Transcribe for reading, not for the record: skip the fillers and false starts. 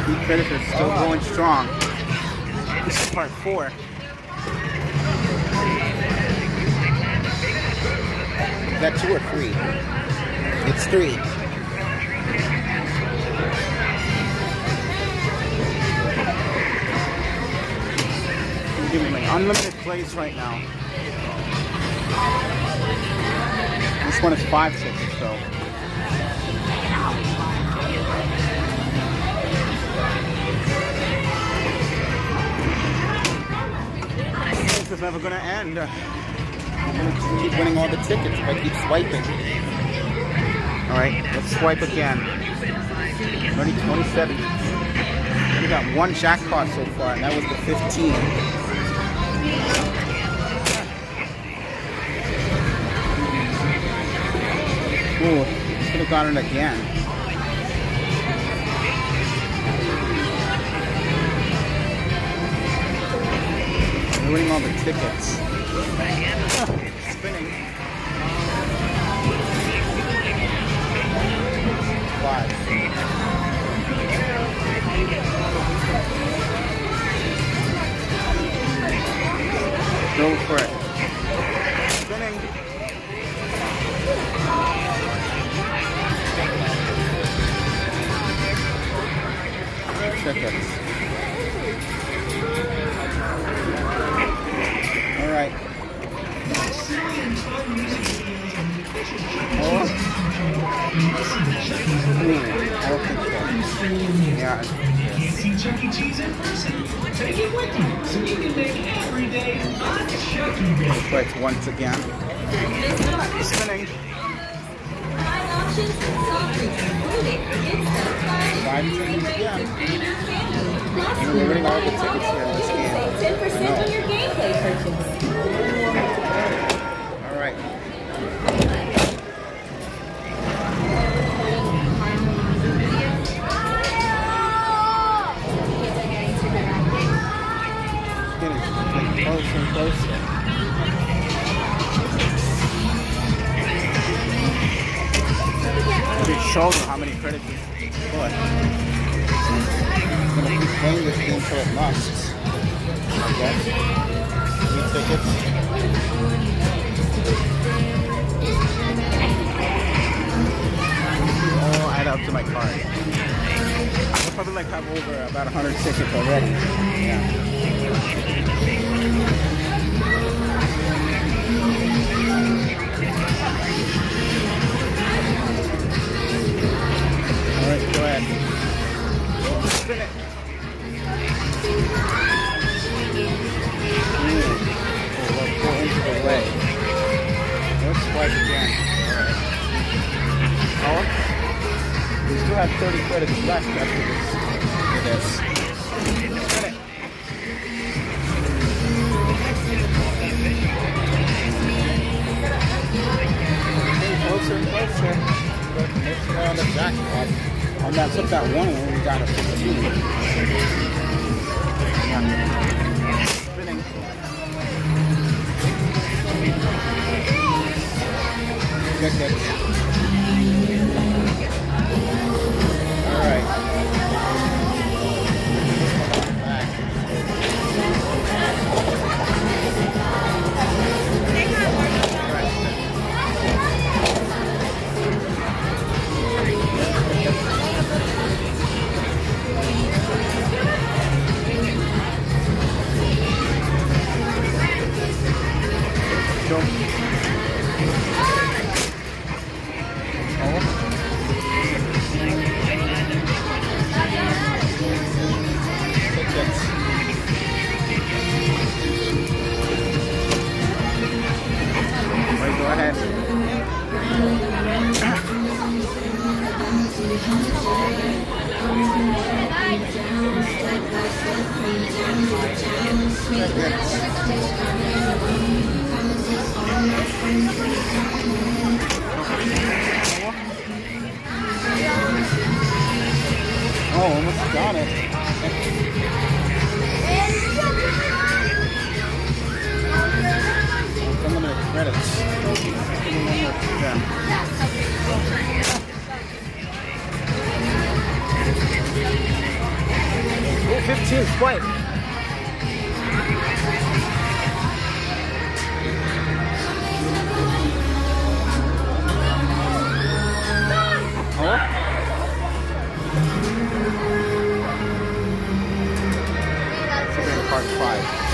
Speed credits are still going strong. This is part 4. Is that 2 or 3? It's 3. I'm giving like unlimited plays right now. This one is 5 tickets, so. This is never gonna end. I'm gonna keep winning all the tickets if I keep swiping. Alright, let's swipe again. Already 27. We got 1 jackpot so far, and that was the 15. Ooh, could have gotten it again. We're winning all the tickets. Spinning. 5. Go for it. Spinning. Tickets. All right. Yeah. Can't see Chuck E. Cheese in person? Take it with you so you can make every day a Chuck E. Day. Right, once again. Spinning. 5 tickets again. And we're winning all the tickets here in this game. 10% on your gameplay purchase. All right. Getting closer and closer. It shows how many credits you put. I'm gonna keep playing this game till it lasts. Okay. 3 tickets. All add up to my card. I'll probably like have over about 100 tickets already. Yeah. Alright, go ahead. Spin it. Let's go into the way. Let's swipe again. Alright. We still have 30 credits left after this. Spin it. Getting closer and closer. Mixing around the jackpot. I took that one when we got a 15. Yeah. Spinning. Good. Alright. Oh, almost got it. Unlimited credits. Yeah. 15 swipe. Oh. Part 5.